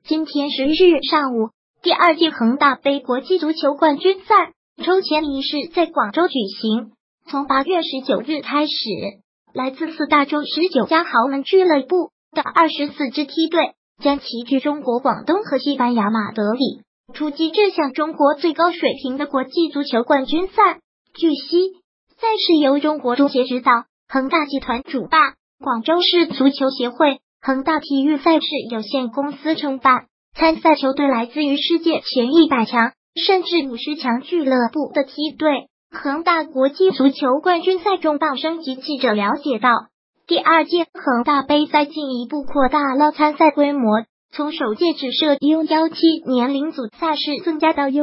今天11日上午，第2届恒大杯国际足球冠军赛抽签仪式在广州举行。从8月19日开始，来自4大洲19家豪门俱乐部的24支梯队将齐聚中国广东和西班牙马德里，出击这项中国最高水平的国际足球冠军赛。据悉，赛事由中国足协指导，恒大集团主办，广州市足球协会、恒大体育赛事有限公司承办。参赛球队来自于世界前100强甚至50强俱乐部的梯队。恒大国际足球冠军赛中报升级记者了解到，第2届恒大杯赛进一步扩大了参赛规模，从首届只设 U17 年龄组赛事增加到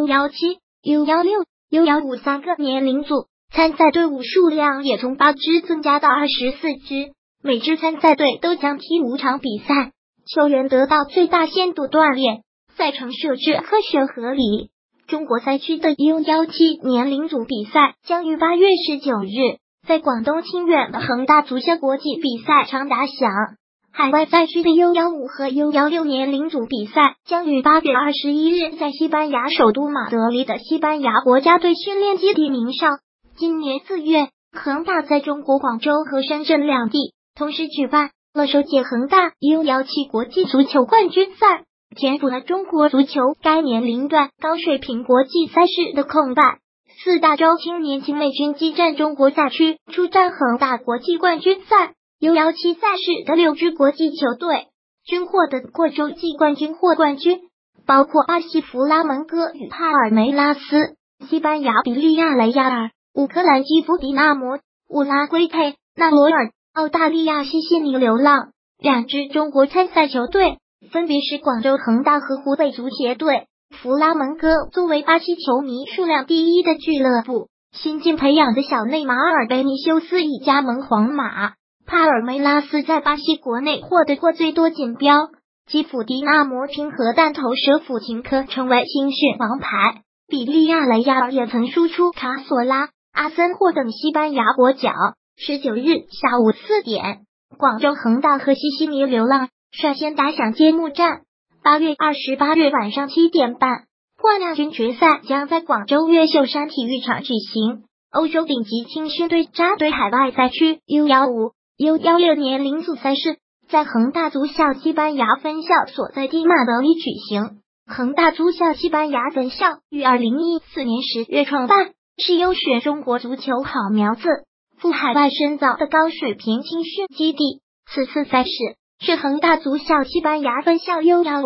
U17、U16、U15 3个年龄组，参赛队伍数量也从8支增加到24支，每支参赛队都将踢5场比赛，球员得到最大限度锻炼，赛程设置科学合理。中国赛区的 U17 年龄组比赛将于8月19日在广东清远的恒大足校国际比赛场打响。海外赛区的 U15 和 U16 年龄组比赛将于8月21日在西班牙首都马德里的西班牙国家队训练基地鸣上。今年4月，恒大在中国广州和深圳两地同时举办了首届恒大 U17 国际足球冠军赛，填补了中国足球该年龄段高水平国际赛事的空白。4大洲青年青美军激战中国赛区出战恒大国际冠军赛 U17 赛事的6支国际球队均获得过洲际冠军或冠军，包括巴西弗拉门戈与帕尔梅拉斯、西班牙比利亚雷亚尔、乌克兰基辅迪纳摩、乌拉圭佩纳罗尔、澳大利亚西悉尼流浪。2支中国参赛球队分别是广州恒大和湖北足协队。弗拉门戈作为巴西球迷数量第1的俱乐部，新近培养的小内马尔贝尼修斯已加盟皇马。帕尔梅拉斯在巴西国内获得过最多锦标，基辅迪纳摩凭核弹头舍甫琴科成为青训王牌。比利亚雷亚尔也曾输出卡索拉、阿森霍等西班牙国脚。19日下午4点，广州恒大和西悉尼流浪率先打响揭幕战。8月28日晚上7点半，冠亚军决赛将在广州越秀山体育场举行。欧洲顶级青训对扎堆海外赛区 U15、U16 年龄组赛事在恒大足校西班牙分校所在地马德里举行。恒大足校西班牙分校于2014年10月创办，是优选中国足球好苗子赴海外深造的高水平青训基地。此次赛事是恒大足校西班牙分校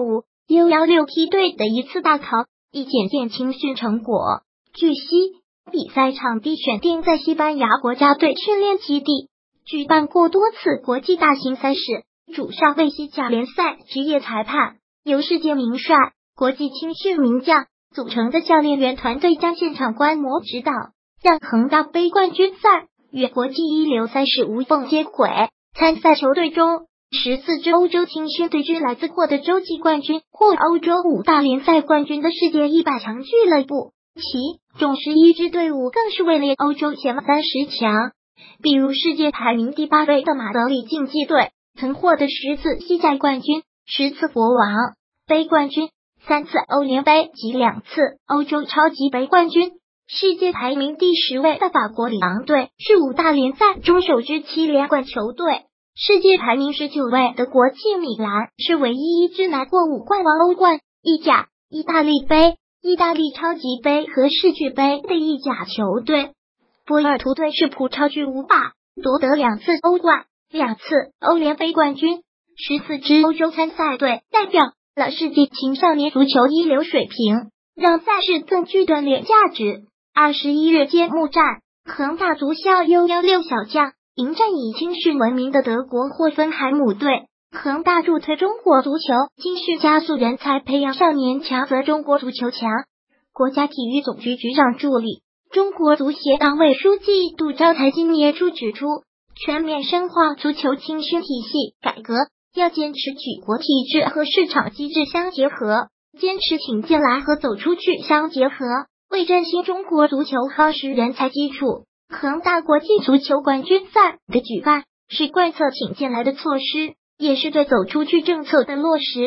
U15、U16 梯队的一次大考，以检验青训成果。据悉，比赛场地选定在西班牙国家队训练基地，举办过多次国际大型赛事，主上为西甲联赛职业裁判，由世界名帅、国际青训名将组成的教练员团队将现场观摩指导，让恒大杯冠军赛与国际一流赛事无缝接轨。参赛球队中，14支欧洲青训队均来自获得洲际冠军或欧洲5大联赛冠军的世界100强俱乐部，其中11支队伍更是位列欧洲前30强。比如世界排名第8位的马德里竞技队，曾获得10次西甲冠军、10次国王杯冠军、3次欧联杯及2次欧洲超级杯冠军。世界排名第10位的法国里昂队是5大联赛中首支7连冠球队。世界排名19位的国际米兰是唯一一支拿过5冠王欧冠、意甲、意大利杯、意大利超级杯和世俱杯的意甲球队。波尔图队是葡超巨无霸，夺得2次欧冠、2次欧联杯冠军。14支欧洲参赛队代表了世界青少年足球一流水平，让赛事更具锻炼价值。21日揭幕战，恒大足校 U16 小将迎战以青训闻名的德国霍芬海姆队。恒大助推中国足球青训加速人才培养少年强则中国足球强。国家体育总局局长助理、中国足协党委书记杜兆才今年初指出，全面深化足球青训体系改革，要坚持举国体制和市场机制相结合，坚持挺进来和走出去相结合，为振兴中国足球夯实人才基础。恒大国际足球冠军赛的举办是贯彻挺进来的措施，也是对走出去政策的落实。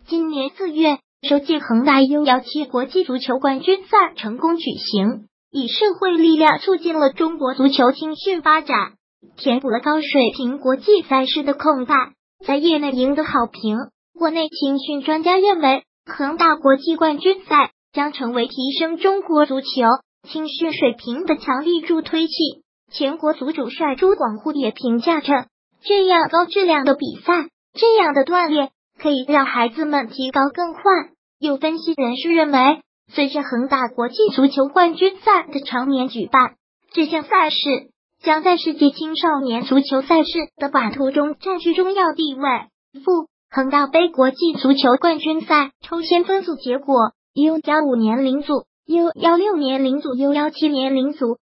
今年4月，首届恒大 U17国际足球冠军赛成功举行，以社会力量促进了中国足球青训发展，填补了高水平国际赛事的空白，在业内赢得好评。国内青训专家认为，恒大国际冠军赛将成为提升中国足球青训水平的强力助推器。前国足主帅朱广沪也评价着，这样高质量的比赛，这样的锻炼可以让孩子们提高更快。有分析人士认为，随着恒大国际足球冠军赛的常年举办，这项赛事将在世界青少年足球赛事的版图中占据重要地位。恒大杯国际足球冠军赛抽签分组结果：U15年龄组、U16年龄组、U17年龄组